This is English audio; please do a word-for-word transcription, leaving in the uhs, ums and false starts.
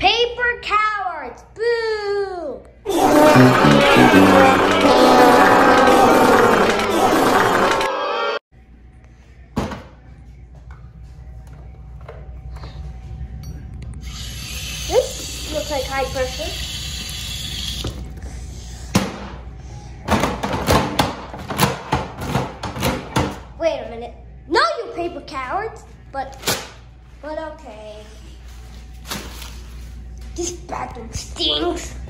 Paper cowards! Boo! This looks like high pressure. Wait a minute. No, you paper cowards! But, but okay. This bathroom stinks.